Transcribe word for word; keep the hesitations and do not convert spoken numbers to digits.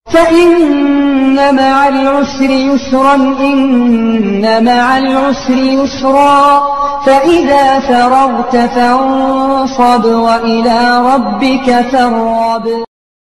فإن مع العسر يسرا إن مع العسر يسرا فإذا فرغت فانصب وإلى ربك فارغب.